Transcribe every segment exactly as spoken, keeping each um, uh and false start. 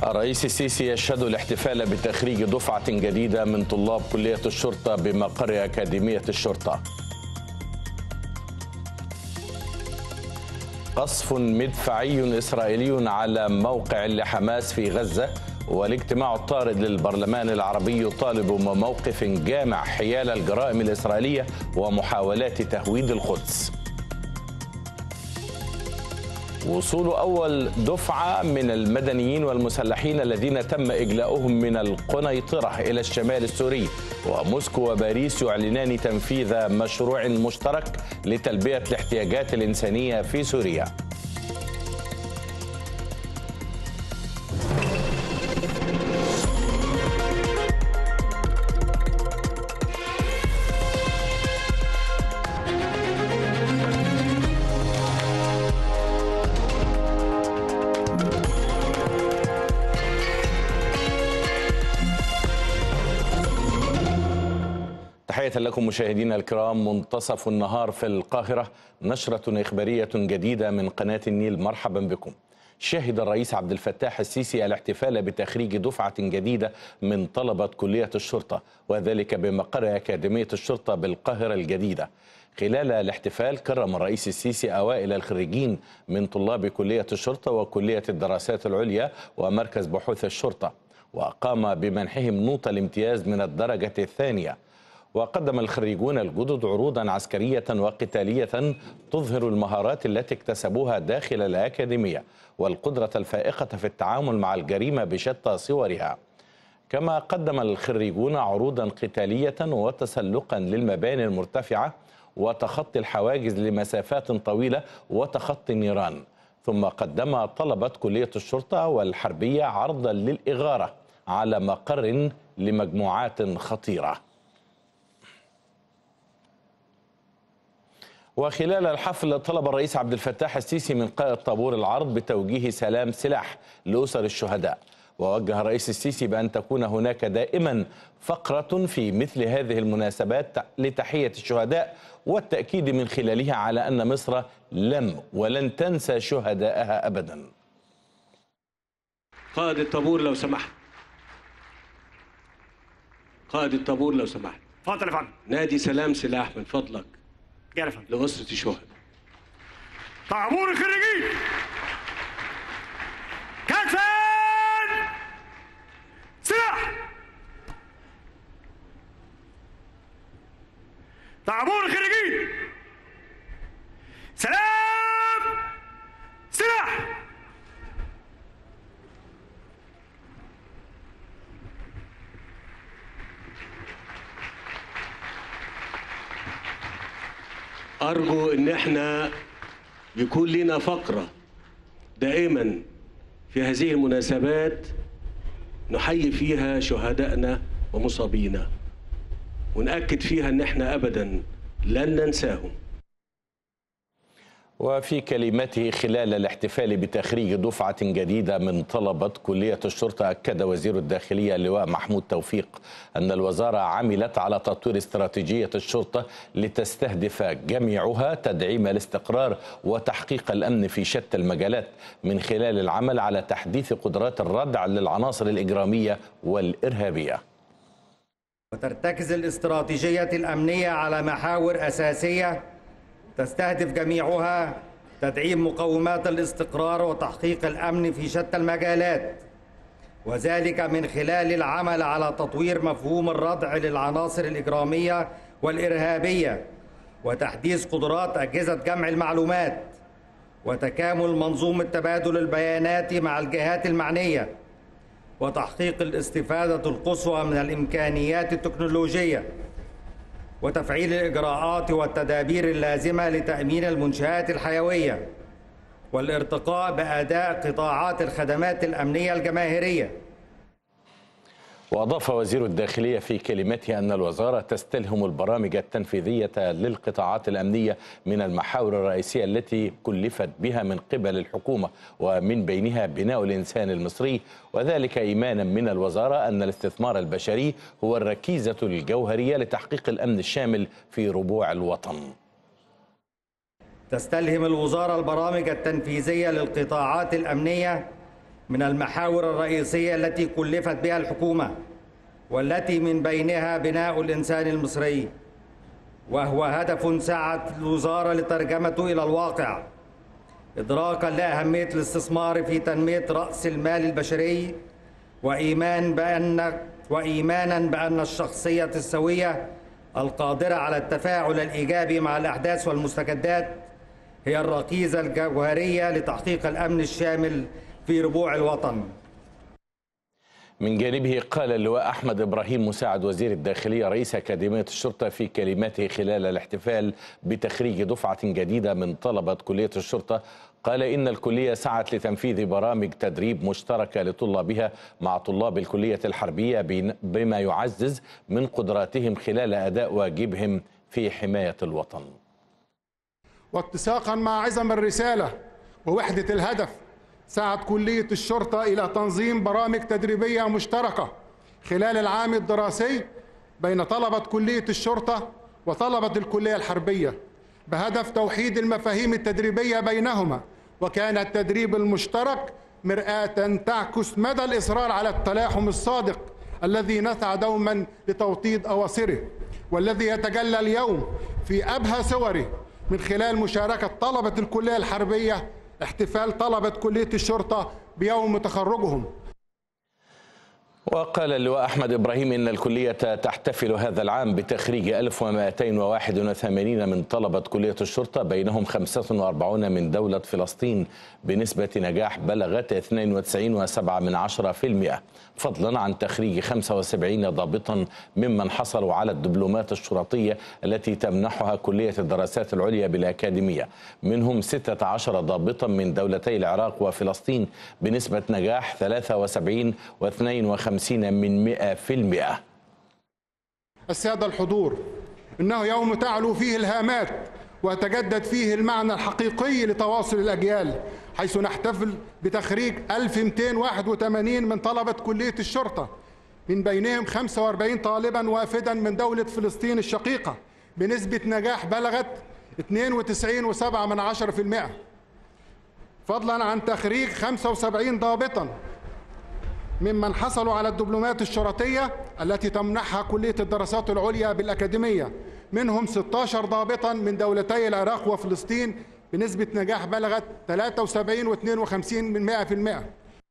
الرئيس السيسي يشهد الاحتفال بتخريج دفعة جديدة من طلاب كلية الشرطة بمقر أكاديمية الشرطة. قصف مدفعي إسرائيلي على موقع لحماس في غزة، والاجتماع الطارد للبرلمان العربي يطالب بموقف جامع حيال الجرائم الإسرائيلية ومحاولات تهويد القدس. وصول أول دفعة من المدنيين والمسلحين الذين تم إجلاؤهم من القنيطرة إلى الشمال السوري، وموسكو وباريس يعلنان تنفيذ مشروع مشترك لتلبية الاحتياجات الإنسانية في سوريا. تحية لكم مشاهدينا الكرام. منتصف النهار في القاهرة، نشرة إخبارية جديدة من قناة النيل. مرحبا بكم. شهد الرئيس عبد الفتاح السيسي الاحتفال بتخريج دفعة جديدة من طلبة كلية الشرطة، وذلك بمقر أكاديمية الشرطة بالقاهرة الجديدة. خلال الاحتفال كرم الرئيس السيسي أوائل الخريجين من طلاب كلية الشرطة وكلية الدراسات العليا ومركز بحوث الشرطة، وقام بمنحهم نوط الامتياز من الدرجة الثانية. وقدم الخريجون الجدد عروضا عسكرية وقتالية تظهر المهارات التي اكتسبوها داخل الأكاديمية والقدرة الفائقة في التعامل مع الجريمة بشتى صورها. كما قدم الخريجون عروضا قتالية وتسلقا للمباني المرتفعة وتخطي الحواجز لمسافات طويلة وتخطي النيران. ثم قدم طلبة كلية الشرطة والحربية عرضا للإغارة على مقر لمجموعات خطيرة. وخلال الحفل طلب الرئيس عبد الفتاح السيسي من قائد طابور العرض بتوجيه سلام سلاح لأسر الشهداء، ووجه الرئيس السيسي بأن تكون هناك دائما فقرة في مثل هذه المناسبات لتحية الشهداء والتأكيد من خلالها على أن مصر لم ولن تنسى شهدائها أبدا. قائد الطابور لو سمحت. قائد الطابور لو سمحت. اتفضل يا فندم. نادي سلام سلاح من فضلك يا فندم لأسرة الشهداء. طابور الخريجين كفن سلاح. طابور الخريجين سلام سلاح. أرجو إن احنا يكون لنا فقرة دائما في هذه المناسبات نحيي فيها شهدائنا ومصابينا، ونأكد فيها إن احنا أبدا لن ننساهم. وفي كلمته خلال الاحتفال بتخريج دفعة جديدة من طلبة كلية الشرطة، أكد وزير الداخلية اللواء محمود توفيق أن الوزارة عملت على تطوير استراتيجية الشرطة لتستهدف جميعها تدعيم الاستقرار وتحقيق الأمن في شتى المجالات من خلال العمل على تحديث قدرات الردع للعناصر الإجرامية والإرهابية. وترتكز الاستراتيجية الأمنية على محاور أساسية تستهدف جميعها تدعيم مقومات الاستقرار وتحقيق الأمن في شتى المجالات، وذلك من خلال العمل على تطوير مفهوم الردع للعناصر الإجرامية والإرهابية وتحديث قدرات أجهزة جمع المعلومات وتكامل منظومة تبادل البيانات مع الجهات المعنية وتحقيق الاستفادة القصوى من الإمكانيات التكنولوجية وتفعيل الإجراءات والتدابير اللازمة لتأمين المنشآت الحيوية والارتقاء بأداء قطاعات الخدمات الأمنية الجماهيرية. وأضاف وزير الداخلية في كلمته أن الوزارة تستلهم البرامج التنفيذية للقطاعات الأمنية من المحاور الرئيسية التي كلفت بها من قبل الحكومة، ومن بينها بناء الإنسان المصري، وذلك إيمانا من الوزارة أن الاستثمار البشري هو الركيزة الجوهرية لتحقيق الأمن الشامل في ربوع الوطن. تستلهم الوزارة البرامج التنفيذية للقطاعات الأمنية من المحاور الرئيسية التي كلفت بها الحكومة، والتي من بينها بناء الإنسان المصري، وهو هدف سعت الوزارة لترجمته إلى الواقع، إدراكا لأهمية الاستثمار في تنمية رأس المال البشري، وإيمان بأن وإيمانا بأن الشخصية السوية القادرة على التفاعل الإيجابي مع الأحداث والمستجدات هي الركيزة الجوهرية لتحقيق الأمن الشامل في ربوع الوطن. من جانبه قال اللواء أحمد إبراهيم مساعد وزير الداخلية رئيس أكاديمية الشرطة في كلماته خلال الاحتفال بتخريج دفعة جديدة من طلبة كلية الشرطة، قال إن الكلية سعت لتنفيذ برامج تدريب مشتركة لطلابها مع طلاب الكلية الحربية بما يعزز من قدراتهم خلال أداء واجبهم في حماية الوطن. واتساقا مع عزم الرسالة ووحدة الهدف، سعت كلية الشرطة إلى تنظيم برامج تدريبية مشتركة خلال العام الدراسي بين طلبة كلية الشرطة وطلبة الكلية الحربية بهدف توحيد المفاهيم التدريبية بينهما، وكان التدريب المشترك مرآة تعكس مدى الإصرار على التلاحم الصادق الذي نسعى دوما لتوطيد أواصره، والذي يتجلى اليوم في أبهى صوره من خلال مشاركة طلبة الكلية الحربية احتفال طلبة كلية الشرطة بيوم تخرجهم. وقال اللواء أحمد إبراهيم إن الكلية تحتفل هذا العام بتخريج ألف ومئتين وواحد وثمانين من طلبة كلية الشرطة، بينهم خمسة وأربعين من دولة فلسطين بنسبة نجاح بلغت اثنين وتسعين فاصلة سبعة بالمئة، فضلا عن تخريج خمسة وسبعين ضابطا ممن حصلوا على الدبلومات الشرطية التي تمنحها كلية الدراسات العليا بالأكاديمية، منهم ستة عشر ضابطا من دولتي العراق وفلسطين بنسبة نجاح ثلاثة وسبعين واثنين وخمسين من مئة في المئة. السادة الحضور، إنه يوم تعلو فيه الهامات ويتجدد فيه المعنى الحقيقي لتواصل الأجيال، حيث نحتفل بتخريج ألف ومئتين وواحد وثمانين من طلبة كلية الشرطة، من بينهم خمسة وأربعين طالبا وافدا من دولة فلسطين الشقيقة بنسبة نجاح بلغت اثنين وتسعين فاصلة سبعة بالمئة، فضلا عن تخريج خمسة وسبعين ضابطا ممن حصلوا على الدبلومات الشرطية التي تمنحها كلية الدراسات العليا بالأكاديمية، منهم ستة عشر ضابطا من دولتي العراق وفلسطين بنسبة نجاح بلغت ثلاثة وسبعين واثنين وخمسين من مئة في المئة.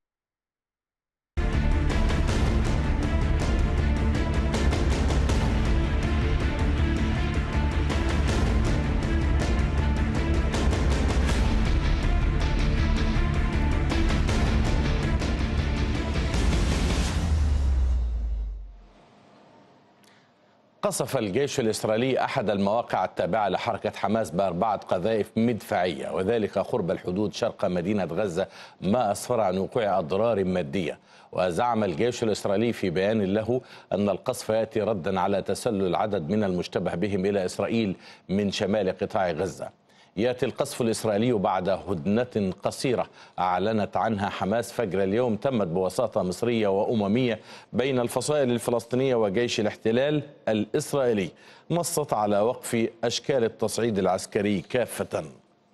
قصف الجيش الإسرائيلي أحد المواقع التابعة لحركة حماس بأربعة قذائف مدفعية، وذلك قرب الحدود شرق مدينة غزة، ما أسفر عن وقوع أضرار مادية. وزعم الجيش الإسرائيلي في بيان له أن القصف يأتي ردا على تسلل عدد من المشتبه بهم إلى إسرائيل من شمال قطاع غزة. يأتي القصف الإسرائيلي بعد هدنة قصيرة أعلنت عنها حماس فجر اليوم، تمت بوساطة مصرية وأممية بين الفصائل الفلسطينية وجيش الاحتلال الإسرائيلي، نصت على وقف أشكال التصعيد العسكري كافة.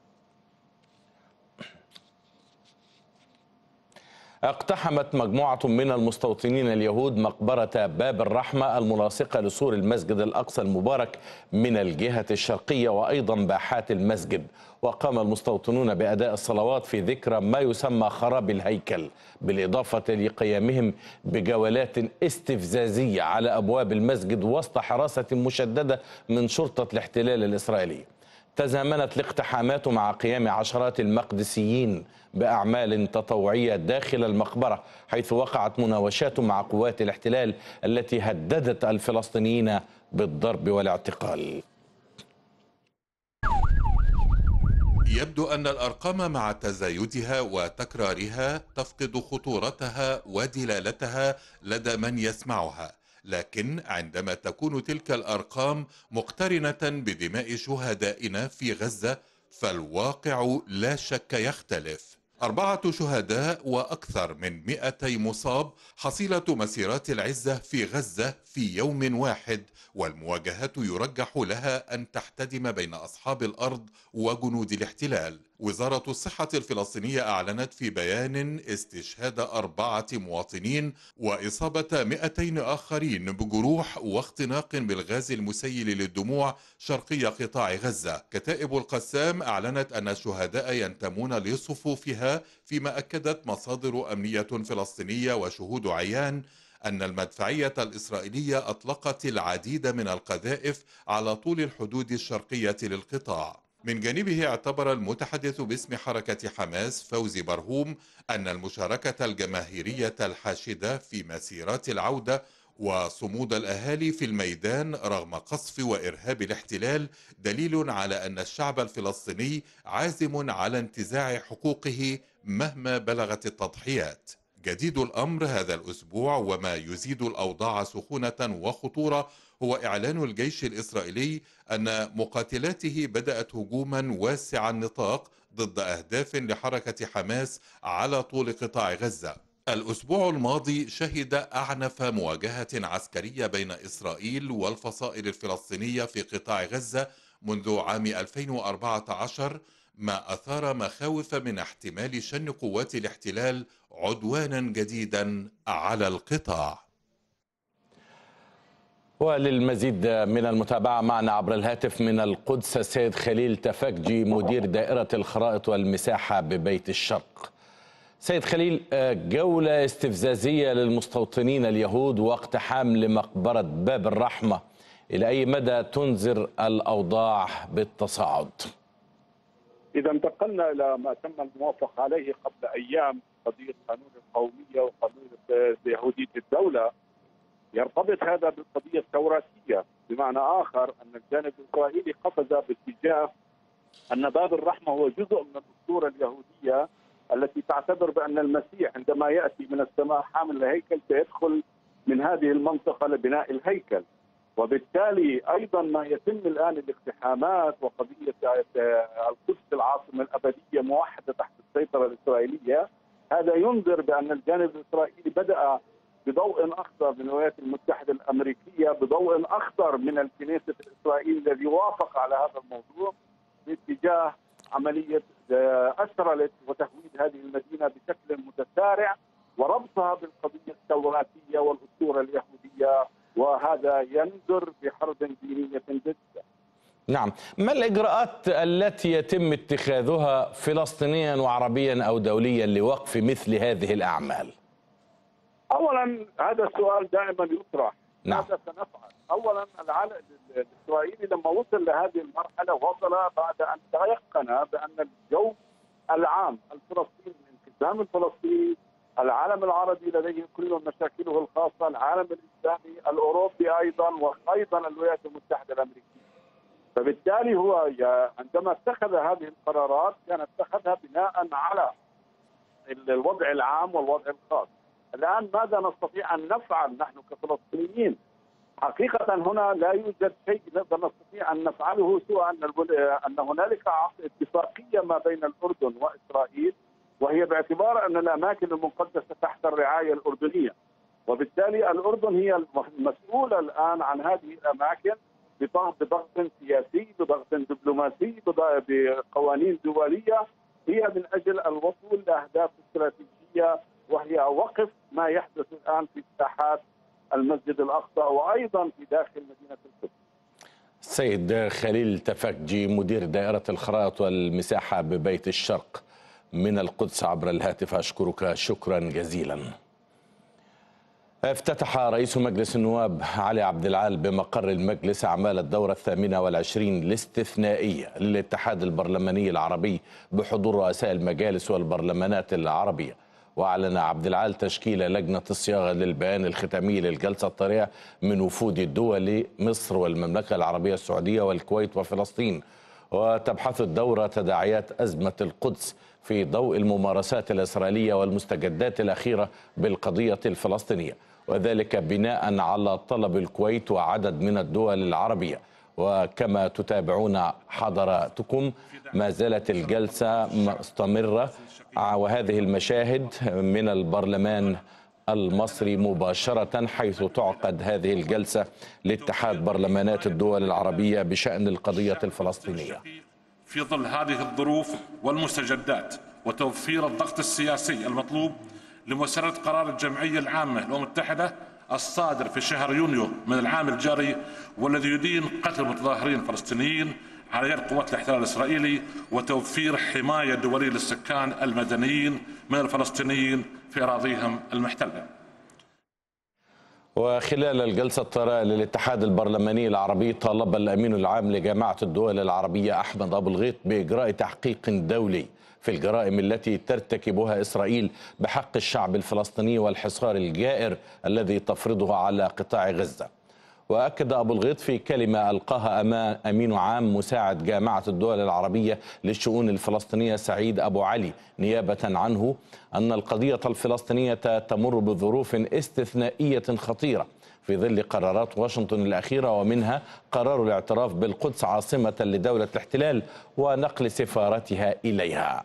اقتحمت مجموعة من المستوطنين اليهود مقبرة باب الرحمة الملاصقة لسور المسجد الأقصى المبارك من الجهة الشرقية وأيضا باحات المسجد، وقام المستوطنون بأداء الصلوات في ذكرى ما يسمى خراب الهيكل، بالإضافة لقيامهم بجولات استفزازية على أبواب المسجد وسط حراسة مشددة من شرطة الاحتلال الإسرائيلي. تزامنت الاقتحامات مع قيام عشرات المقدسيين بأعمال تطوعية داخل المقبرة، حيث وقعت مناوشات مع قوات الاحتلال التي هددت الفلسطينيين بالضرب والاعتقال. يبدو أن الأرقام مع تزايدها وتكرارها تفقد خطورتها ودلالتها لدى من يسمعها، لكن عندما تكون تلك الأرقام مقترنة بدماء شهدائنا في غزة فالواقع لا شك يختلف. أربعة شهداء وأكثر من مئتي مصاب حصيلة مسيرات العزة في غزة في يوم واحد، والمواجهات يرجح لها أن تحتدم بين أصحاب الأرض وجنود الاحتلال. وزارة الصحة الفلسطينية أعلنت في بيان استشهاد أربعة مواطنين وإصابة مئتين آخرين بجروح واختناق بالغاز المسيل للدموع شرقي قطاع غزة. كتائب القسام أعلنت أن الشهداء ينتمون لصفوفها، فيما أكدت مصادر أمنية فلسطينية وشهود عيان أن المدفعية الإسرائيلية أطلقت العديد من القذائف على طول الحدود الشرقية للقطاع. من جانبه اعتبر المتحدث باسم حركة حماس فوزي برهوم أن المشاركة الجماهيرية الحاشدة في مسيرات العودة وصمود الأهالي في الميدان رغم قصف وإرهاب الاحتلال دليل على أن الشعب الفلسطيني عازم على انتزاع حقوقه مهما بلغت التضحيات. جديد الأمر هذا الأسبوع وما يزيد الأوضاع سخونة وخطورة هو إعلان الجيش الإسرائيلي أن مقاتلاته بدأت هجوما واسع النطاق ضد أهداف لحركة حماس على طول قطاع غزة. الأسبوع الماضي شهد أعنف مواجهة عسكرية بين إسرائيل والفصائل الفلسطينية في قطاع غزة منذ عام ألفين وأربعة عشر، ما أثار مخاوف من احتمال شن قوات الاحتلال عدوانا جديدا على القطاع. وللمزيد من المتابعة معنا عبر الهاتف من القدس السيد خليل تفكجي مدير دائرة الخرائط والمساحة ببيت الشرق. سيد خليل، جولة استفزازية للمستوطنين اليهود واقتحام لمقبرة باب الرحمة، إلى أي مدى تنذر الأوضاع بالتصاعد؟ إذا انتقلنا إلى ما تم الموافقة عليه قبل أيام، قضية قانون القومية وقضية يهودية الدولة، يرتبط هذا بالقضية التوراتية، بمعنى آخر أن الجانب الإسرائيلي قفز باتجاه أن باب الرحمة هو جزء من الأسطورة اليهودية التي تعتبر بأن المسيح عندما يأتي من السماء حامل الهيكل سيدخل من هذه المنطقة لبناء الهيكل. وبالتالي أيضا ما يتم الآن الاقتحامات وقضية القدس العاصمة الأبدية موحدة تحت السيطرة الإسرائيلية، هذا ينذر بأن الجانب الإسرائيلي بدأ بضوء أخضر من الولايات المتحدة الأمريكية، بضوء أخضر من الكنيسة الإسرائيلي الذي وافق على هذا الموضوع باتجاه عملية أسرلت وتهويد هذه المدينة بشكل متسارع وربطها بالقضية التوراتية والأسطورة اليهودية، وهذا ينذر بحرب دينية جديدة. نعم، ما الإجراءات التي يتم اتخاذها فلسطينيا وعربيا أو دوليا لوقف مثل هذه الأعمال؟ اولا هذا السؤال دائما يطرح. نعم. ماذا سنفعل؟ اولا العالم الاسرائيلي لما وصل لهذه المرحله وصل بعد ان تيقن بان الجو العام الفلسطيني، الانقسام الفلسطيني، العالم العربي لديه كل مشاكله الخاصه، العالم الاسلامي، الاوروبي ايضا، وايضا الولايات المتحده الامريكيه. فبالتالي هو عندما اتخذ هذه القرارات كان اتخذها بناء على الوضع العام والوضع الخاص. الآن ماذا نستطيع أن نفعل نحن كفلسطينيين؟ حقيقة هنا لا يوجد شيء نقدر نستطيع أن نفعله سوى أن أن هنالك اتفاقية ما بين الأردن وإسرائيل، وهي باعتبار أن الأماكن المقدسة تحت الرعاية الأردنية، وبالتالي الأردن هي المسؤولة الآن عن هذه الأماكن بضغط سياسي، بضغط دبلوماسي، بقوانين دولية، هي من أجل الوصول لأهداف استراتيجية، وهي وقف ما يحدث الآن في ساحات المسجد الأقصى وأيضا في داخل مدينة القدس. سيد خليل تفكجي مدير دائرة الخرائط والمساحة ببيت الشرق من القدس عبر الهاتف، أشكرك شكرا جزيلا. افتتح رئيس مجلس النواب علي عبد العال بمقر المجلس أعمال الدورة الثامنة والعشرين الاستثنائية للاتحاد البرلماني العربي بحضور رؤساء المجالس والبرلمانات العربية. وأعلن عبد العال تشكيل لجنة الصياغة للبيان الختامي للجلسة الطارئة من وفود الدول مصر والمملكة العربية السعودية والكويت وفلسطين. وتبحث الدورة تداعيات أزمة القدس في ضوء الممارسات الإسرائيلية والمستجدات الأخيرة بالقضية الفلسطينية، وذلك بناء على طلب الكويت وعدد من الدول العربية. وكما تتابعون حضراتكم ما زالت الجلسة مستمرة، وهذه المشاهد من البرلمان المصري مباشرة، حيث تعقد هذه الجلسة لاتحاد برلمانات الدول العربية بشأن القضية الفلسطينية. في ظل هذه الظروف والمستجدات وتوفير الضغط السياسي المطلوب لمساندة قرار الجمعية العامة للأمم المتحدة الصادر في شهر يونيو من العام الجاري، والذي يدين قتل المتظاهرين الفلسطينيين على يد قوات الاحتلال الإسرائيلي، وتوفير حماية دولية للسكان المدنيين من الفلسطينيين في أراضيهم المحتلة. وخلال الجلسة الطارئة للاتحاد البرلماني العربي، طالب الأمين العام لجامعة الدول العربية أحمد أبو الغيط بإجراء تحقيق دولي في الجرائم التي ترتكبها إسرائيل بحق الشعب الفلسطيني والحصار الجائر الذي تفرضه على قطاع غزة. وأكد أبو الغيط في كلمة ألقاها أمام أمين عام مساعد جامعة الدول العربية للشؤون الفلسطينية سعيد أبو علي نيابة عنه أن القضية الفلسطينية تمر بظروف استثنائية خطيرة في ظل قرارات واشنطن الأخيرة، ومنها قرار الاعتراف بالقدس عاصمة لدولة الاحتلال ونقل سفارتها إليها.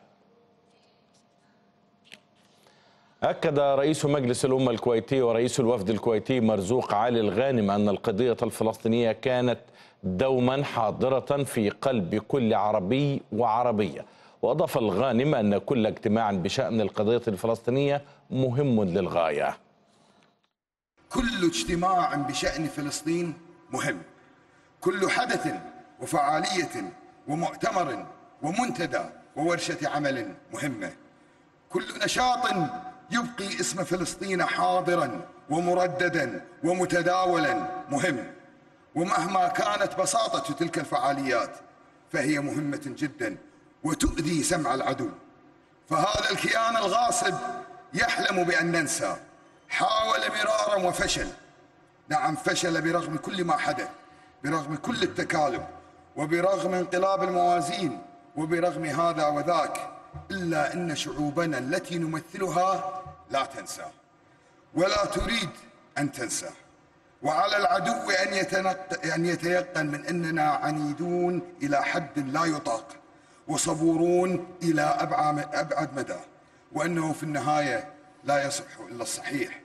أكد رئيس مجلس الأمة الكويتي ورئيس الوفد الكويتي مرزوق علي الغانم أن القضية الفلسطينية كانت دوما حاضرة في قلب كل عربي وعربية. وأضاف الغانم أن كل اجتماع بشأن القضية الفلسطينية مهم للغاية. كل اجتماع بشأن فلسطين مهم، كل حدث وفعالية ومؤتمر ومنتدى وورشة عمل مهمة، كل نشاط يبقي اسم فلسطين حاضرا ومرددا ومتداولا مهم. ومهما كانت بساطة تلك الفعاليات فهي مهمة جدا وتؤذي سمع العدو. فهذا الكيان الغاصب يحلم بأن ننسى، حاول مرارا وفشل. نعم فشل برغم كل ما حدث، برغم كل التكالب، وبرغم انقلاب الموازين، وبرغم هذا وذاك، إلا أن شعوبنا التي نمثلها لا تنسى ولا تريد أن تنسى. وعلى العدو أن, أن يتيقن من أننا عنيدون إلى حد لا يطاق وصبورون إلى أبعد مدى، وأنه في النهاية لا يصح إلا الصحيح.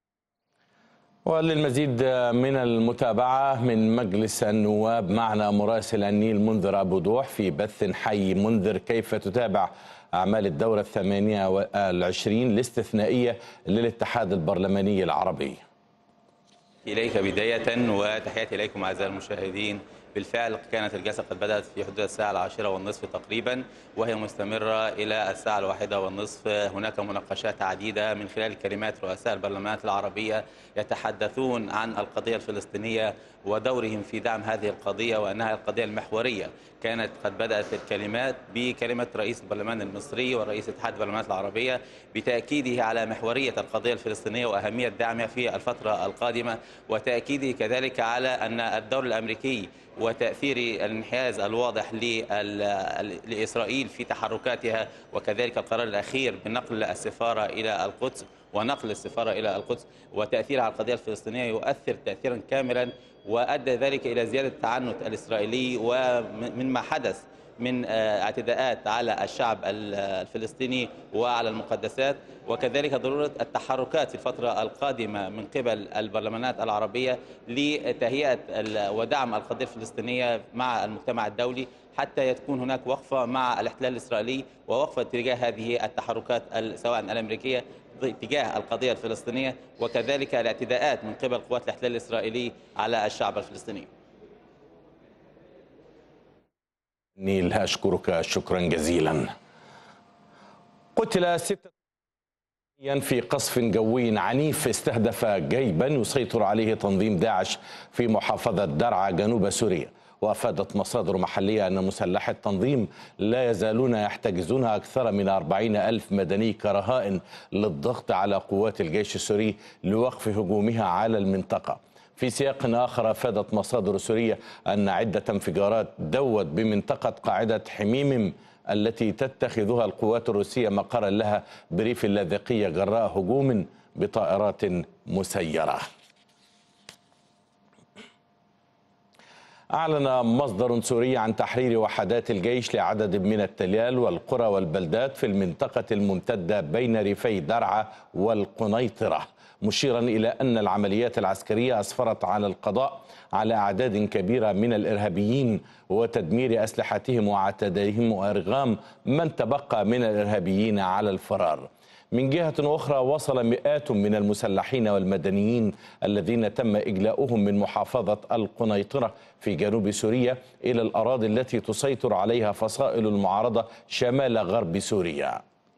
وللمزيد من المتابعة من مجلس النواب معنا مراسل النيل منذر أبو دوح في بث حي. منذر، كيف تتابع أعمال الدورة الثمانية والعشرين الاستثنائية للاتحاد البرلماني العربي؟ إليك بداية وتحياتي إليكم أعزائي المشاهدين. بالفعل كانت الجلسة قد بدأت في حدود الساعة العاشرة والنصف تقريبا، وهي مستمرة إلى الساعة الواحدة والنصف. هناك مناقشات عديدة من خلال كلمات رؤساء البرلمانات العربية يتحدثون عن القضية الفلسطينية ودورهم في دعم هذه القضية وأنها القضية المحورية. كانت قد بدأت الكلمات بكلمة رئيس البرلمان المصري ورئيس اتحاد البرلمانات العربية بتأكيده على محورية القضية الفلسطينية وأهمية دعمها في الفترة القادمة، وتأكيده كذلك على أن الدور الأمريكي وتأثير الانحياز الواضح لإسرائيل في تحركاتها، وكذلك القرار الأخير بنقل السفارة إلى القدس ونقل السفارة إلى القدس وتأثيرها على القضية الفلسطينية يؤثر تأثيرا كاملا، وأدى ذلك إلى زيادة التعنت الإسرائيلي ومن ما حدث من اعتداءات على الشعب الفلسطيني وعلى المقدسات، وكذلك ضرورة التحركات في الفترة القادمة من قبل البرلمانات العربية لتهيئة ودعم القضية الفلسطينية مع المجتمع الدولي، حتى تكون هناك وقفة مع الاحتلال الإسرائيلي ووقفة تجاه هذه التحركات سواء الأمريكية تجاه القضية الفلسطينية، وكذلك الاعتداءات من قبل قوات الاحتلال الإسرائيلي على الشعب الفلسطيني. نيل، أشكرك شكرا جزيلا. قتل ستة في قصف جوي عنيف استهدف جيبا يسيطر عليه تنظيم داعش في محافظة درعا جنوب سوريا. وأفادت مصادر محلية أن مسلحي التنظيم لا يزالون يحتجزون أكثر من أربعين ألف مدني كرهائن للضغط على قوات الجيش السوري لوقف هجومها على المنطقة. في سياق آخر، أفادت مصادر سورية أن عدة انفجارات دوت بمنطقة قاعدة حميم التي تتخذها القوات الروسية مقرا لها بريف اللاذقية جراء هجوم بطائرات مسيرة. أعلن مصدر سوري عن تحرير وحدات الجيش لعدد من التلال والقرى والبلدات في المنطقة الممتدة بين ريفي درعا والقنيطرة مشيرا إلى أن العمليات العسكرية أسفرت على القضاء على أعداد كبيرة من الإرهابيين وتدمير أسلحتهم وعتادهم وإرغام من تبقى من الإرهابيين على الفرار. من جهة أخرى، وصل مئات من المسلحين والمدنيين الذين تم إجلاؤهم من محافظة القنيطرة في جنوب سوريا إلى الأراضي التي تسيطر عليها فصائل المعارضة شمال غرب سوريا.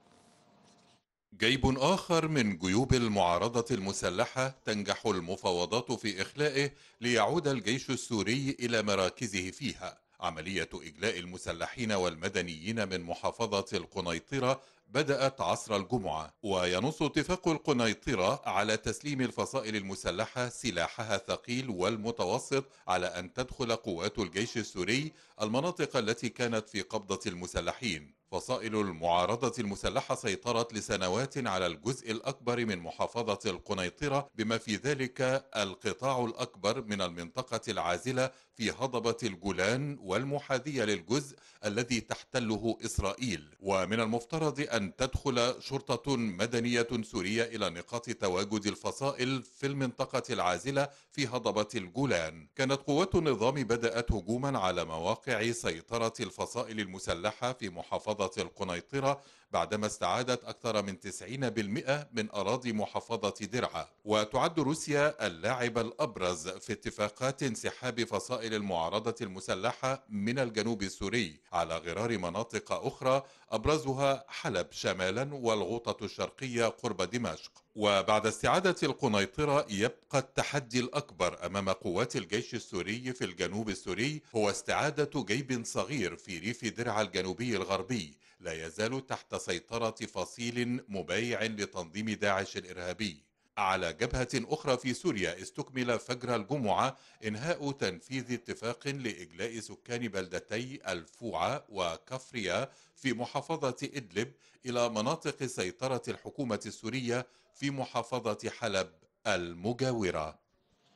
جيب آخر من جيوب المعارضة المسلحة تنجح المفاوضات في إخلائه ليعود الجيش السوري إلى مراكزه فيها. عملية إجلاء المسلحين والمدنيين من محافظة القنيطرة بدأت عصر الجمعة، وينص اتفاق القنيطرة على تسليم الفصائل المسلحة سلاحها الثقيل والمتوسط على أن تدخل قوات الجيش السوري المناطق التي كانت في قبضة المسلحين. فصائل المعارضة المسلحة سيطرت لسنوات على الجزء الأكبر من محافظة القنيطرة، بما في ذلك القطاع الأكبر من المنطقة العازلة في هضبة الجولان والمحاذية للجزء الذي تحتله إسرائيل. ومن المفترض أن تدخل شرطة مدنية سورية إلى نقاط تواجد الفصائل في المنطقة العازلة في هضبة الجولان. كانت قوات النظام بدأت هجوما على مواقع سيطرة الفصائل المسلحة في محافظة القنيطرة بعدما استعادت أكثر من تسعين بالمئة من أراضي محافظة درعا. وتعد روسيا اللاعب الأبرز في اتفاقات انسحاب فصائل المعارضة المسلحة من الجنوب السوري على غرار مناطق أخرى، أبرزها حلب شمالا والغوطة الشرقية قرب دمشق. وبعد استعادة القنيطرة يبقى التحدي الأكبر أمام قوات الجيش السوري في الجنوب السوري هو استعادة جيب صغير في ريف درعا الجنوبي الغربي لا يزال تحت سيطرة فصيل مبايع لتنظيم داعش الإرهابي. على جبهة أخرى في سوريا، استكمل فجر الجمعة إنهاء تنفيذ اتفاق لإجلاء سكان بلدتي الفوعة وكفريا في محافظة إدلب إلى مناطق سيطرة الحكومة السورية في محافظة حلب المجاورة.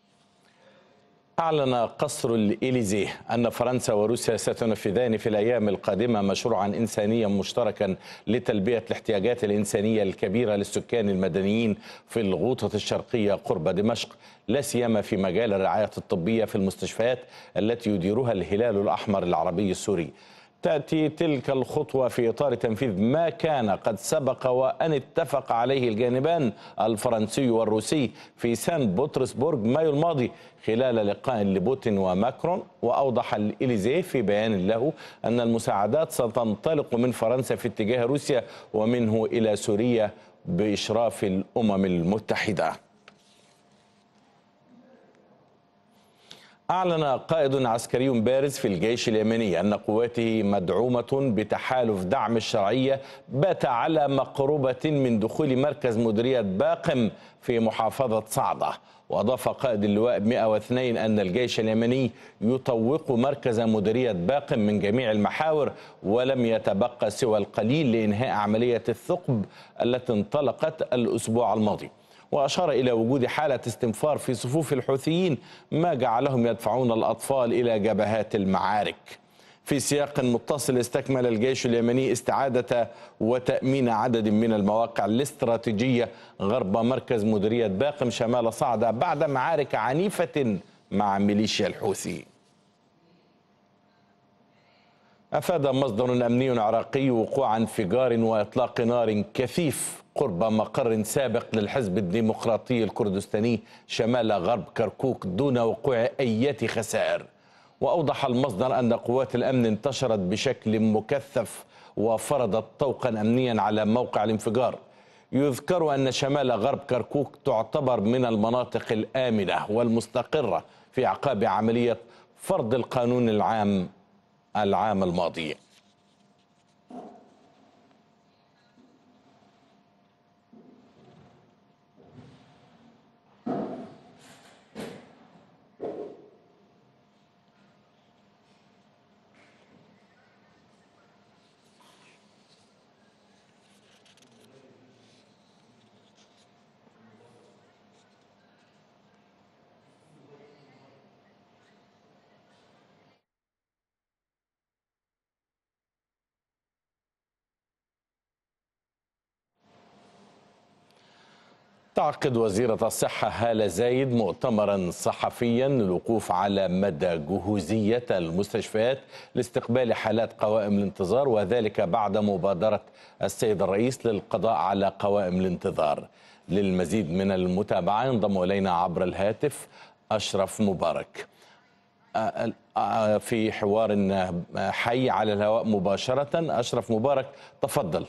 أعلن قصر الإليزيه أن فرنسا وروسيا ستنفذان في الأيام القادمة مشروعا إنسانيا مشتركا لتلبية الاحتياجات الإنسانية الكبيرة للسكان المدنيين في الغوطة الشرقية قرب دمشق، لا سيما في مجال الرعاية الطبية في المستشفيات التي يديرها الهلال الأحمر العربي السوري. تأتي تلك الخطوة في إطار تنفيذ ما كان قد سبق وأن اتفق عليه الجانبان الفرنسي والروسي في سان بطرسبورغ مايو الماضي خلال لقاء لبوتين وماكرون. وأوضح الإليزيه في بيان له أن المساعدات ستنطلق من فرنسا في اتجاه روسيا ومنه إلى سوريا بإشراف الأمم المتحدة. أعلن قائد عسكري بارز في الجيش اليمني أن قواته مدعومة بتحالف دعم الشرعية بات على مقربة من دخول مركز مديرية باقم في محافظة صعدة. وأضاف قائد اللواء مئة واثنين أن الجيش اليمني يطوق مركز مديرية باقم من جميع المحاور، ولم يتبقى سوى القليل لإنهاء عملية الثقب التي انطلقت الأسبوع الماضي. وأشار إلى وجود حالة استنفار في صفوف الحوثيين ما جعلهم يدفعون الأطفال إلى جبهات المعارك. في سياق متصل، استكمل الجيش اليمني استعادة وتأمين عدد من المواقع الاستراتيجية غرب مركز مديرية باقم شمال صعدة بعد معارك عنيفة مع ميليشيا الحوثي. أفاد مصدر أمني عراقي وقوع انفجار وإطلاق نار كثيف قرب مقر سابق للحزب الديمقراطي الكردستاني شمال غرب كركوك دون وقوع أي خسائر. وأوضح المصدر أن قوات الأمن انتشرت بشكل مكثف وفرضت طوقا أمنيا على موقع الانفجار. يذكر أن شمال غرب كركوك تعتبر من المناطق الآمنة والمستقرة في أعقاب عملية فرض القانون العام العام الماضي. تعقد وزيرة الصحة هالة زايد مؤتمرا صحفيا للوقوف على مدى جهوزية المستشفيات لاستقبال حالات قوائم الانتظار، وذلك بعد مبادرة السيد الرئيس للقضاء على قوائم الانتظار. للمزيد من المتابعة ينضم إلينا عبر الهاتف أشرف مبارك في حوار حي على الهواء مباشرة. أشرف مبارك، تفضل.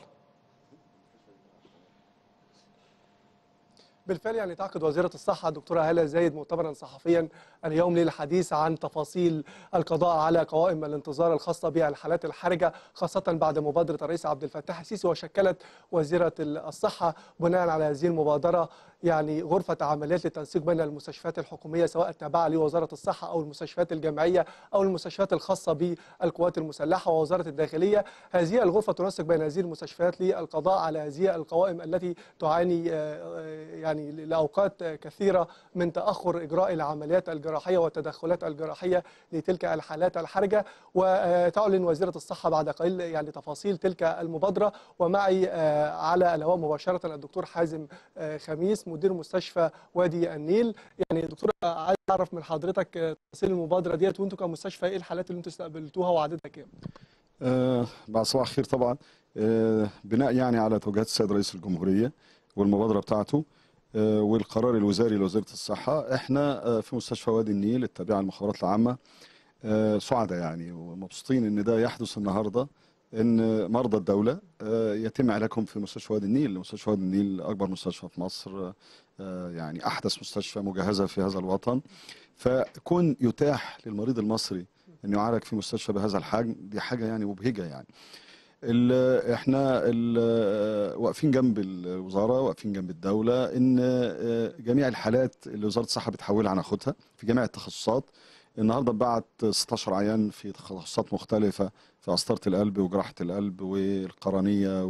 بالفعل يعني تعقد وزيرة الصحة الدكتورة هالة زايد مؤتمرا صحفيا اليوم للحديث عن تفاصيل القضاء على قوائم الانتظار الخاصة بالحالات الحرجة، خاصة بعد مبادرة الرئيس عبد الفتاح السيسي. وشكلت وزيرة الصحة بناء على هذه المبادرة يعني غرفة عمليات للتنسيق بين المستشفيات الحكومية سواء التابعة لوزارة الصحة أو المستشفيات الجامعية أو المستشفيات الخاصة بالقوات المسلحة ووزارة الداخلية. هذه الغرفة تنسق بين هذه المستشفيات للقضاء على هذه القوائم التي تعاني يعني لأوقات كثيرة من تأخر إجراء العمليات الجراحية والتدخلات الجراحية لتلك الحالات الحرجة. وتعلن وزيرة الصحة بعد قليل يعني تفاصيل تلك المبادرة. ومعي على الهواء مباشرة الدكتور حازم خميس مدير مستشفى وادي النيل. يعني دكتور عايز اعرف من حضرتك تفاصيل المبادره ديت، وانتم كمستشفى ايه الحالات اللي انتم استقبلتوها وعددها كام؟ آه بعد صباح الخير. طبعا آه بناء يعني على توجيهات السيد رئيس الجمهوريه والمبادره بتاعته آه والقرار الوزاري لوزاره الصحه، احنا آه في مستشفى وادي النيل التابعه للمخابرات العامه آه سعداء يعني ومبسوطين ان ده يحدث النهارده، ان مرضى الدوله يتم علاجهم في مستشفى وادي النيل. مستشفى وادي النيل اكبر مستشفى في مصر، يعني احدث مستشفى مجهزه في هذا الوطن، فكون يتاح للمريض المصري ان يعالج في مستشفى بهذا الحجم دي حاجه يعني مبهجه. يعني ال احنا ال واقفين جنب الوزاره، واقفين جنب الدوله، ان جميع الحالات اللي وزاره الصحه بتحولها هناخدها في جميع التخصصات. النهارده بعت ستاشر عيان في تخصصات مختلفه، في قسطره القلب وجراحه القلب والقرنيه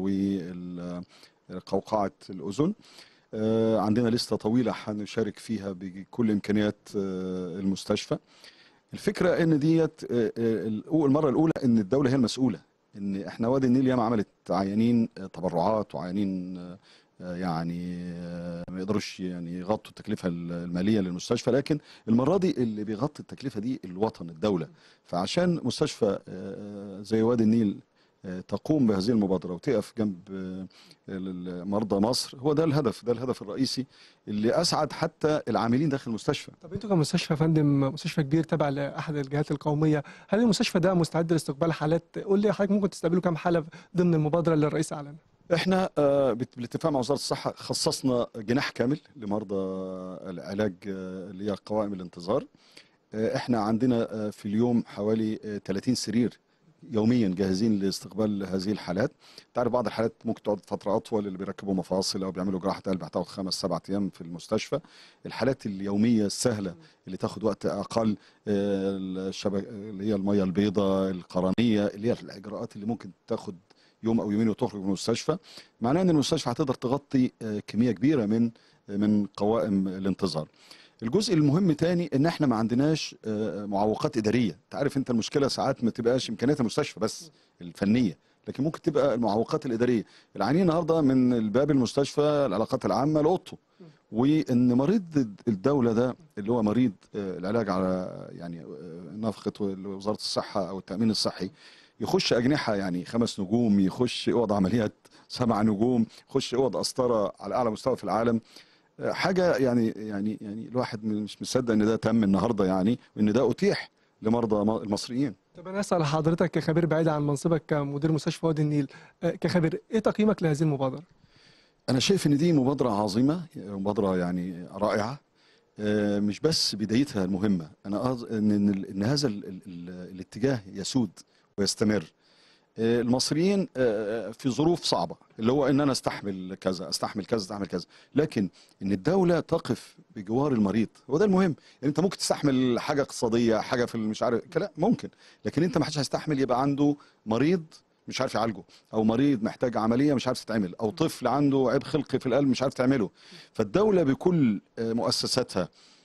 وقوقعه الاذن. عندنا لسته طويله هنشارك فيها بكل امكانيات المستشفى. الفكره ان ديت المره الاولى ان الدوله هي المسؤوله، ان احنا وادي النيل ياما عملت عيانين تبرعات وعيانين يعني ما يقدروش يعني يغطوا التكلفه الماليه للمستشفى، لكن المره دي اللي بيغطي التكلفه دي الوطن الدوله. فعشان مستشفى زي وادي النيل تقوم بهذه المبادره وتقف جنب مرضى مصر، هو ده الهدف، ده الهدف الرئيسي اللي اسعد حتى العاملين داخل المستشفى. طب انتوا كمستشفى يا فندم مستشفى كبير تابع لاحد الجهات القوميه، هل المستشفى ده مستعد لاستقبال حالات؟ قول لي حضرتك ممكن تستقبلوا كام حاله ضمن المبادره اللي الرئيس اعلنها؟ احنا بالاتفاق مع وزاره الصحه خصصنا جناح كامل لمرضى العلاج اللي هي قوائم الانتظار. احنا عندنا في اليوم حوالي ثلاثين سرير يوميا جاهزين لاستقبال هذه الحالات. تعرف بعض الحالات ممكن تقعد فتره اطول، اللي بيركبوا مفاصل او بيعملوا جراحه قلب هتاخد خمس سبع ايام في المستشفى. الحالات اليوميه السهله اللي تاخد وقت اقل الشبك اللي هي الميه البيضاء، القرنيه، اللي هي الاجراءات اللي ممكن تاخد يوم او يومين وتخرج من المستشفى. معناه ان المستشفى هتقدر تغطي كميه كبيره من من قوائم الانتظار. الجزء المهم تاني ان احنا ما عندناش معوقات اداريه. انت عارف انت المشكله ساعات ما تبقاش امكانيات المستشفى بس الفنيه، لكن ممكن تبقى المعوقات الاداريه. العيانين النهارده من الباب المستشفى العلاقات العامه لاوضته، وان مريض الدوله ده اللي هو مريض العلاج على يعني نفقه وزاره الصحه او التامين الصحي يخش اجنحه يعني خمس نجوم، يخش اوض عمليات سبع نجوم، يخش اوض قسطره على اعلى مستوى في العالم. حاجه يعني يعني يعني الواحد مش مصدق ان ده تم النهارده، يعني وان ده اتيح لمرضى المصريين. طب انا اسال حضرتك كخبير بعيد عن منصبك كمدير مستشفى وادي النيل، كخبير ايه تقييمك لهذه المبادره؟ انا شايف ان دي مبادره عظيمه، مبادره يعني رائعه، مش بس بدايتها المهمه. انا ان ان هذا الاتجاه يسود ويستمر. المصريين في ظروف صعبة، اللي هو ان انا استحمل كذا استحمل كذا استحمل كذا، لكن ان الدولة تقف بجوار المريض هو ده المهم. يعني انت ممكن تستحمل حاجة اقتصادية، حاجة في مش عارف كلام ممكن، لكن انت ما حدش هيستحمل يبقى عنده مريض مش عارف يعالجه، او مريض محتاج عملية مش عارف تتعمل، او طفل عنده عيب خلقي في القلب مش عارف تعمله. فالدولة بكل مؤسساتها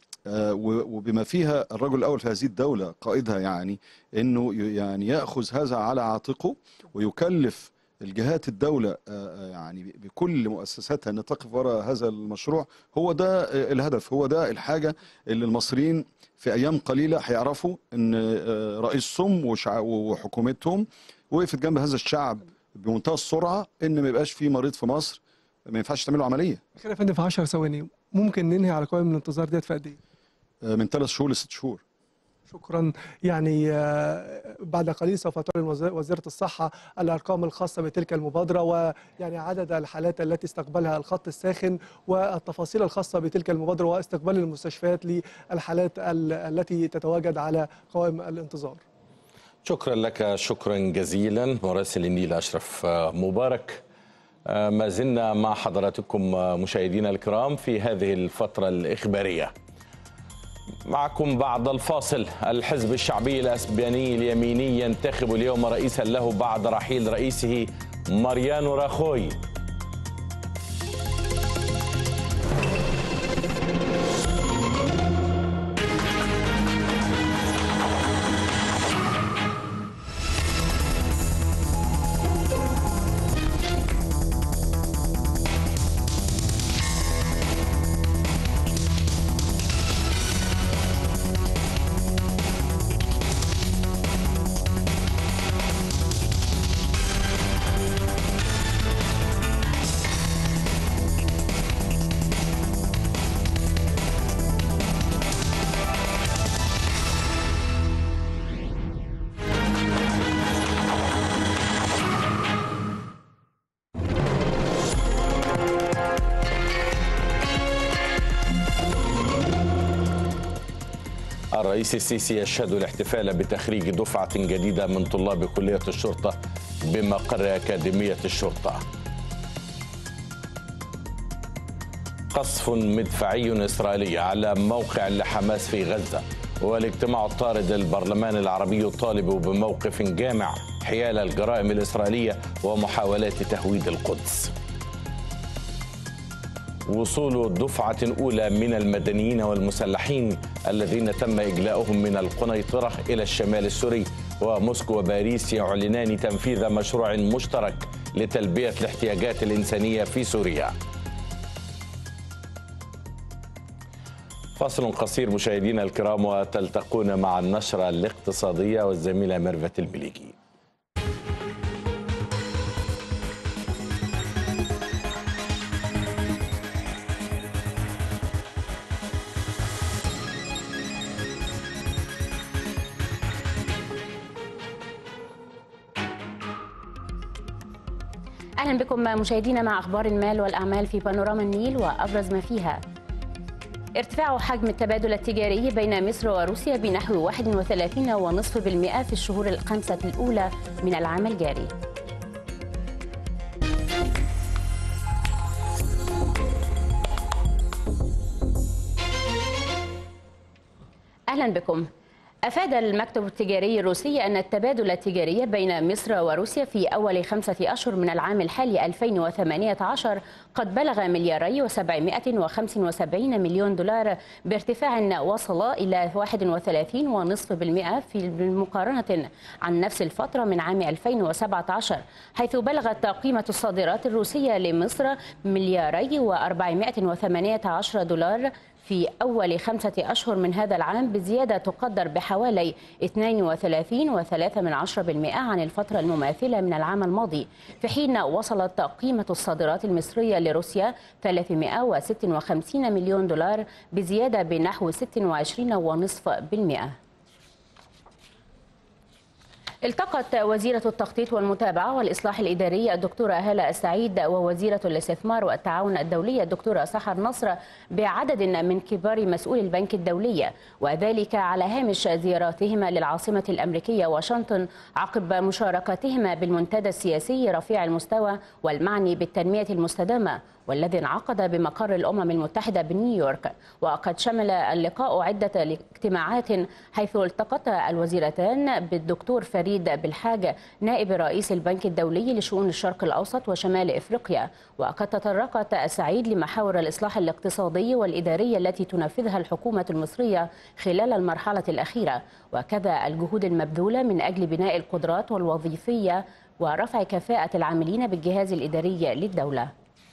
وبما فيها الرجل الاول في هذه الدوله قائدها، يعني انه يعني ياخذ هذا على عاتقه ويكلف الجهات الدولة يعني بكل مؤسساتها أن تقف وراء هذا المشروع. هو ده الهدف، هو ده الحاجة اللي المصريين في أيام قليلة هيعرفوا أن رئيسهم وحكومتهم وقفت جنب هذا الشعب بمنتهى السرعة، أن ما يبقاش في مريض في مصر ما ينفعش تعملوا عملية. كده يا فندم في عشر ثواني ممكن ننهي على قوائم الانتظار ديت في قد ايه؟ من ثلاث شهور لست شهور. شكرا. يعني بعد قليل سوف تعلن وزيرة الصحة الأرقام الخاصة بتلك المبادرة، ويعني عدد الحالات التي استقبلها الخط الساخن والتفاصيل الخاصة بتلك المبادرة واستقبال المستشفيات للحالات التي تتواجد على قوائم الانتظار. شكرا لك، شكرا جزيلا مراسل النيل أشرف مبارك. ما زلنا مع حضراتكم مشاهدينا الكرام في هذه الفترة الإخبارية. معكم بعد الفاصل. الحزب الشعبي الأسباني اليميني ينتخب اليوم رئيسا له بعد رحيل رئيسه ماريانو راخوي. الرئيس السيسي يشهد الاحتفال بتخريج دفعة جديدة من طلاب كلية الشرطة بمقر أكاديمية الشرطة. قصف مدفعي إسرائيلي على موقع لحماس في غزة، والاجتماع الطارد للبرلمان العربي يطالب بموقف جامع حيال الجرائم الإسرائيلية ومحاولات تهويد القدس. وصول دفعة أولى من المدنيين والمسلحين الذين تم إجلاؤهم من القنيطرة إلى الشمال السوري، وموسكو وباريس يعلنان تنفيذ مشروع مشترك لتلبية الاحتياجات الإنسانية في سوريا. فاصل قصير مشاهدينا الكرام وتلتقون مع النشرة الاقتصادية والزميلة ميرفت المليكي. أهلا بكم مشاهدينا مع أخبار المال والأعمال في بانوراما النيل، وأبرز ما فيها: ارتفاع حجم التبادل التجاري بين مصر وروسيا بنحو واحد وثلاثين فاصلة خمسة بالمئة في الشهور الخمسة الأولى من العام الجاري. أهلا بكم. أفاد المكتب التجاري الروسي أن التبادل التجاري بين مصر وروسيا في أول خمسة أشهر من العام الحالي ألفين وثمانية عشر قد بلغ ملياري وسبعمائة وخمسة وسبعين مليون دولار، بارتفاع وصل إلى واحد وثلاثين فاصلة خمسة بالمئة في مقارنة عن نفس الفترة من عام ألفين وسبعة عشر، حيث بلغت قيمة الصادرات الروسية لمصر ملياري وأربعمائة وثمانية عشر دولار في أول خمسة أشهر من هذا العام، بزيادة تقدر بحوالي اثنين وثلاثين فاصلة ثلاثة بالمئة عن الفترة المماثلة من العام الماضي، في حين وصلت قيمة الصادرات المصرية لروسيا ثلاثمائة وستة وخمسين مليون دولار، بزيادة بنحو ستة وعشرين فاصلة خمسة بالمئة. التقت وزيرة التخطيط والمتابعة والإصلاح الإداري الدكتورة هالة السعيد ووزيرة الاستثمار والتعاون الدولي الدكتورة سحر نصر بعدد من كبار مسؤولي البنك الدولي، وذلك على هامش زياراتهما للعاصمة الأمريكية واشنطن عقب مشاركتهما بالمنتدى السياسي رفيع المستوى والمعني بالتنمية المستدامة، والذي انعقد بمقر الأمم المتحدة بنيويورك. وقد شمل اللقاء عدة اجتماعات، حيث التقت الوزيرتان بالدكتور فريد بالحاج نائب رئيس البنك الدولي لشؤون الشرق الأوسط وشمال إفريقيا. وقد تطرقت السعيد لمحاور الإصلاح الاقتصادي والإداري التي تنفذها الحكومة المصرية خلال المرحلة الأخيرة، وكذا الجهود المبذولة من أجل بناء القدرات والوظيفية ورفع كفاءة العاملين بالجهاز الإداري للدولة.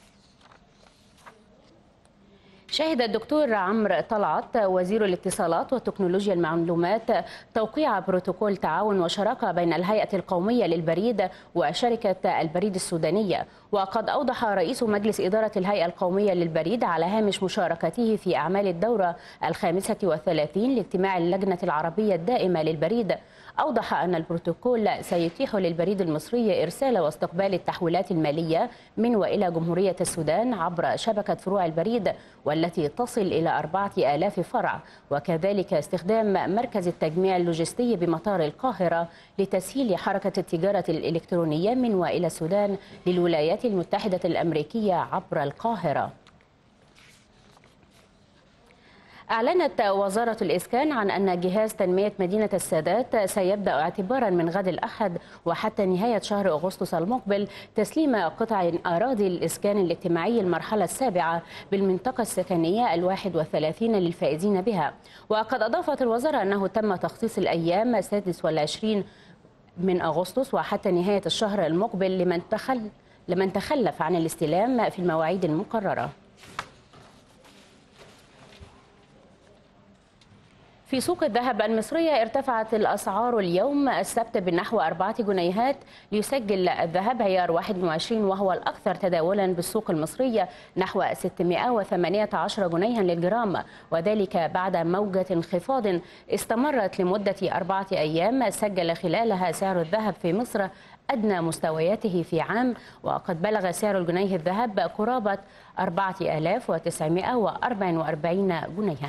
شهد الدكتور عمرو طلعت وزير الاتصالات وتكنولوجيا المعلومات توقيع بروتوكول تعاون وشراكة بين الهيئة القومية للبريد وشركة البريد السودانية. وقد أوضح رئيس مجلس إدارة الهيئة القومية للبريد على هامش مشاركته في أعمال الدورة الخامسة والثلاثين لاجتماع اللجنة العربية الدائمة للبريد، أوضح أن البروتوكول سيتيح للبريد المصري إرسال واستقبال التحويلات المالية من وإلى جمهورية السودان عبر شبكة فروع البريد والتي تصل إلى أربعة آلاف فرع، وكذلك استخدام مركز التجميع اللوجستي بمطار القاهرة لتسهيل حركة التجارة الإلكترونية من وإلى السودان للولايات المتحدة الأمريكية عبر القاهرة. أعلنت وزارة الإسكان عن أن جهاز تنمية مدينة السادات سيبدأ اعتبارا من غد الأحد وحتى نهاية شهر أغسطس المقبل تسليم قطع أراضي الإسكان الاجتماعي المرحلة السابعة بالمنطقة السكنية الواحد والثلاثين للفائزين بها. وقد أضافت الوزارة أنه تم تخصيص الأيام السادس والعشرين من أغسطس وحتى نهاية الشهر المقبل لمن تخل لمن تخلف عن الاستلام في المواعيد المقررة. في سوق الذهب المصرية ارتفعت الأسعار اليوم السبت بنحو أربعة جنيهات، ليسجل الذهب عيار واحد وعشرين وهو الأكثر تداولا بالسوق المصرية نحو ستمائة وثمانية عشر جنيها للجرام، وذلك بعد موجة انخفاض استمرت لمدة أربعة أيام سجل خلالها سعر الذهب في مصر أدنى مستوياته في عام، وقد بلغ سعر الجنيه الذهب قرابة أربعة آلاف وتسعمائة وأربعة وأربعين جنيها.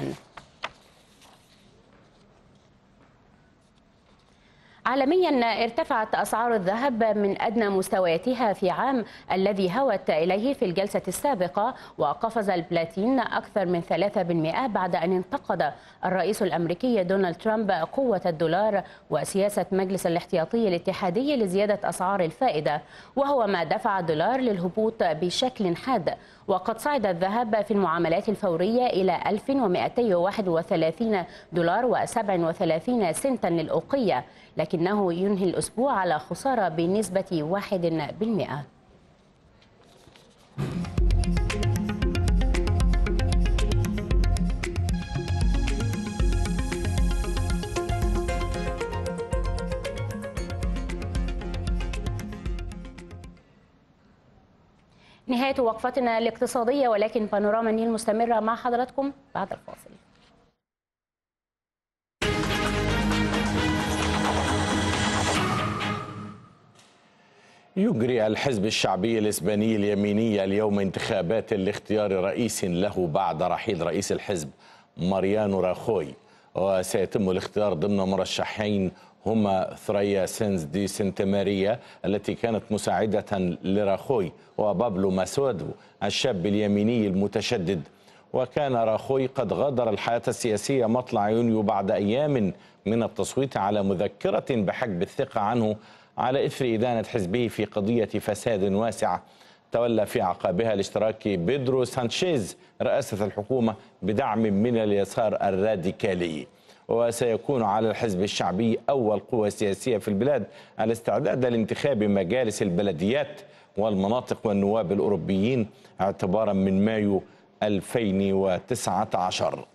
عالميا ارتفعت أسعار الذهب من أدنى مستوياتها في عام الذي هوت إليه في الجلسة السابقة، وقفز البلاتين أكثر من ثلاثة بالمئة بعد أن انتقد الرئيس الأمريكي دونالد ترامب قوة الدولار وسياسة مجلس الاحتياطي الاتحادي لزيادة أسعار الفائدة، وهو ما دفع الدولار للهبوط بشكل حاد. وقد صعد الذهب في المعاملات الفورية إلى ألف ومائتي وواحد وثلاثين دولار وسبعة وثلاثين سنتا للأوقية، لكنه ينهي الأسبوع على خسارة بنسبة واحد بالمئة. نهاية وقفتنا الاقتصادية، ولكن بانوراما النيل مستمرة مع حضراتكم بعد الفاصل. يجري الحزب الشعبي الإسباني اليميني اليوم انتخابات لاختيار رئيس له بعد رحيل رئيس الحزب ماريانو راخوي، وسيتم الاختيار ضمن مرشحين هما ثريا سينز دي سنتماريا التي كانت مساعدة لراخوي، وبابلو ماسودو الشاب اليميني المتشدد. وكان راخوي قد غادر الحياة السياسية مطلع يونيو بعد أيام من التصويت على مذكرة بحجب الثقة عنه على إثر إدانة حزبه في قضية فساد واسعة تولى في عقابها الاشتراك بيدرو سانشيز رئاسة الحكومة بدعم من اليسار الراديكالي. وسيكون على الحزب الشعبي أول قوة سياسية في البلاد الاستعداد لانتخاب مجالس البلديات والمناطق والنواب الأوروبيين اعتبارا من مايو ألفين وتسعة عشر.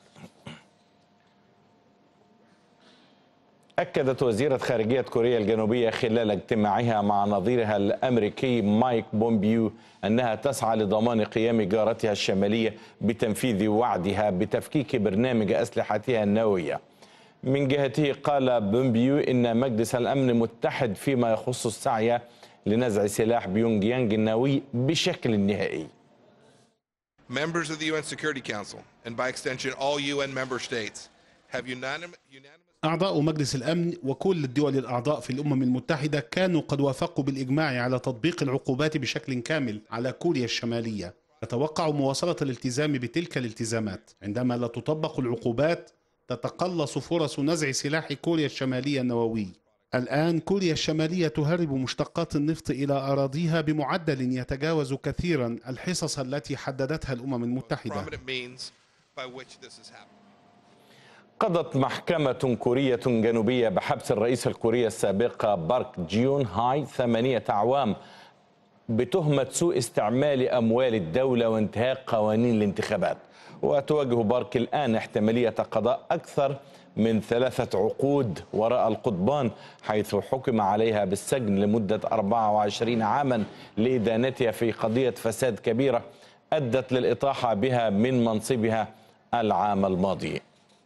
أكدت وزيرة خارجية كوريا الجنوبية خلال اجتماعها مع نظيرها الأمريكي مايك بومبيو أنها تسعى لضمان قيام جارتها الشمالية بتنفيذ وعدها بتفكيك برنامج أسلحتها النووية. من جهته قال بومبيو إن مجلس الأمن متحد فيما يخص السعي لنزع سلاح بيونغ يانغ النووي بشكل نهائي. Members of the U N Security Council and by extension all U N member states have unanimous أعضاء مجلس الأمن وكل الدول الأعضاء في الأمم المتحدة كانوا قد وافقوا بالإجماع على تطبيق العقوبات بشكل كامل على كوريا الشمالية. نتوقع مواصلة الالتزام بتلك الالتزامات. عندما لا تطبق العقوبات تتقلص فرص نزع سلاح كوريا الشمالية النووي. الآن كوريا الشمالية تهرب مشتقات النفط إلى أراضيها بمعدل يتجاوز كثيرا الحصص التي حددتها الأمم المتحدة. قضت محكمة كورية جنوبية بحبس الرئيس الكوري السابق بارك جيون هاي ثمانية أعوام بتهمة سوء استعمال أموال الدولة وانتهاك قوانين الانتخابات. وتواجه بارك الآن احتمالية قضاء أكثر من ثلاثة عقود وراء القضبان، حيث حكم عليها بالسجن لمدة أربعة وعشرين عاما لإدانتها في قضية فساد كبيرة أدت للإطاحة بها من منصبها العام الماضي.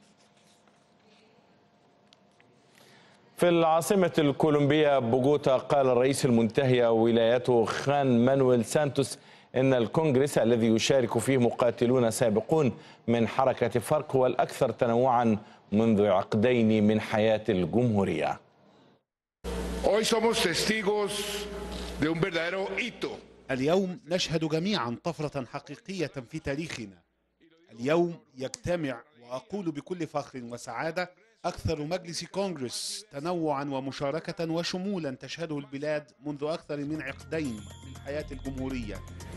في العاصمة الكولومبية بوغوتا، قال الرئيس المنتهي ولايته خوان مانويل سانتوس إن الكونغرس الذي يشارك فيه مقاتلون سابقون من حركة فارك هو الأكثر تنوعا منذ عقدين من حياة الجمهورية. اليوم نشهد جميعا طفرة حقيقية في تاريخنا. اليوم يجتمع، وأقول بكل فخر وسعادة، أكثر مجلس كونغرس تنوعا ومشاركة وشمولا تشهده البلاد منذ أكثر من عقدين من حياة الجمهورية.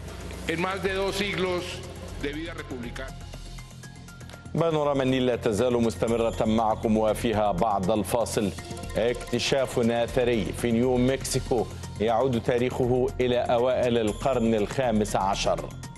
بانوراما النيل لا تزال مستمرة معكم، وفيها بعد الفاصل اكتشاف أثري في نيو مكسيكو يعود تاريخه إلى أوائل القرن الخامس عشر.